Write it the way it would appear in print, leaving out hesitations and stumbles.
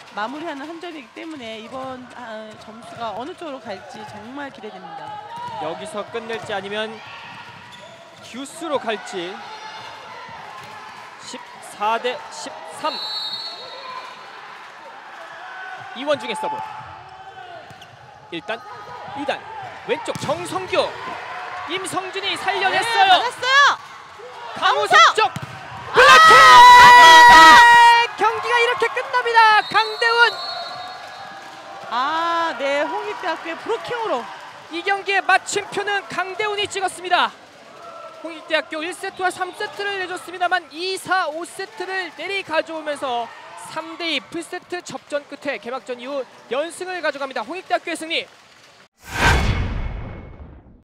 마무리하는 한 점이기 때문에 이번 점수가 어느 쪽으로 갈지 정말 기대됩니다. 여기서 끝낼지 아니면 듀스로 갈지. 14대 13. 이원중의 서브. 일단 2단 왼쪽 정성규. 임성준이 살려냈어요. 네, 맞았어요. 강우석 쪽. 블락킹! 경기가 이렇게 끝납니다. 강대훈. 네, 홍익대학교의 브로킹으로 이 경기의 마침표는 강대훈이 찍었습니다. 홍익대학교 1세트와 3세트를 내줬습니다만 2, 4, 5세트를 내리 가져오면서 3대2 풀세트 접전 끝에 개막전 이후 연승을 가져갑니다. 홍익대학교의 승리.